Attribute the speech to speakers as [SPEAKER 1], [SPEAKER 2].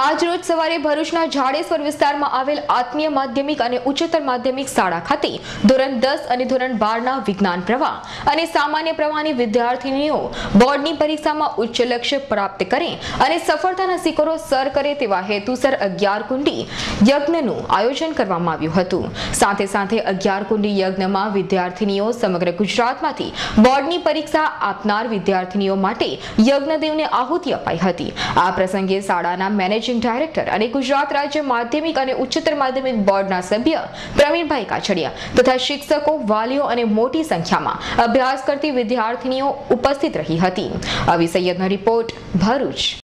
[SPEAKER 1] આજ રોજ સવારે ભરૂચના જાડેશ્વર વિસ્તારમાં આવેલ આત્મીય માધ્યમિક અને ઉચ્ચતર માધ્યમિક શાળા ખાતે ધોરણ 10 અને ધોરણ 12 ના વિજ્ઞાન પ્રવાહ અને સામાન્ય પ્રવાહની વિદ્યાર્થીનીઓ બોર્ડની પરીક્ષામાં ઉચ્ચ લક્ષ્ય પ્રાપ્ત કરે અને સફળતાના શિખરો સર કરે તેવા હેતુસર 11 કુંડી યજ્ઞનું આયોજન કરવામાં આવ્યું હતું। સાથે સાથે 11 કુંડી યજ્ઞમાં વિદ્યાર્થીનીઓ સમગ્ર ગુજરાતમાંથી બોર્ડની પરીક્ષા આપનાર વિદ્યાર્થીનીઓ માટે યજ્ઞદેવને આહુતિ અપાઈ હતી। આ પ્રસંગે શાળાના મેનેજિંગ ડાયરેક્ટર અને ગુજરાત રાજ્ય માધ્યમિક અને ઉચ્ચતર માધ્યમિક બોર્ડના સભ્ય પ્રવીણભાઈ કાછડિયા તથા શિક્ષકો, વાલીઓ અને મોટી સંખ્યામાં અભ્યાસ કરતી વિદ્યાર્થીનીઓ ઉપસ્થિત રહી હતી। આવી સૈયદનો રિપોર્ટ, ભરૂચ।